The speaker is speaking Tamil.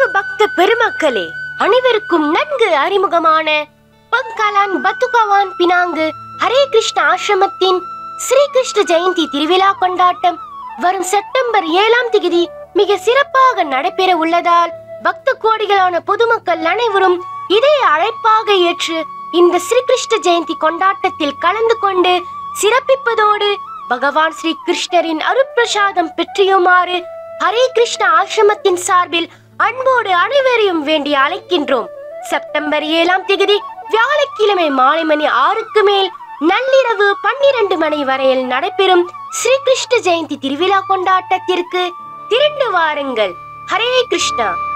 பக்த பெருமக்களே, அனைவருக்கும் நன்கு அறிமுகமான Pangkalan Batu Kawan Penang Hare Krishna ஆசிரமத்தின் ஸ்ரீ கிருஷ்ண ஜெயந்தி திருவிழா கொண்டாட்டம் வரும் செப்டம்பர் 7ஆம் தேதி மிக சிறப்பாக நடைபெற உள்ளதால் பக்த கோடிகளான பொதுமக்கள் அனைவரும் இதை அழைப்பாக ஏற்று இந்த ஸ்ரீ கிருஷ்ண ஜெயந்தி கொண்டாட்டத்தில் கலந்து கொண்டு சிறப்பிப்பதோடு பகவான் ஸ்ரீ கிருஷ்ணரின் அருட்பிரசாதம் பெற்றியுமாறு ஹரே கிருஷ்ண ஆசிரமத்தின் சார்பில் அன்போடு அனைவரையும் வேண்டி அழைக்கின்றோம். செப்டம்பர் 7ஆம் தேதி வியாழக்கிழமை மாலை மணி 6க்கு மேல் நள்ளிரவு 12 மணி வரையில் நடைபெறும் ஸ்ரீ கிருஷ்ண ஜெயந்தி திருவிழா கொண்டாட்டத்திற்கு திரண்டு வாருங்கள். ஹரே கிருஷ்ணா.